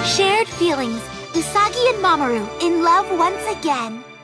Shared feelings. Usagi and Mamoru in love once again.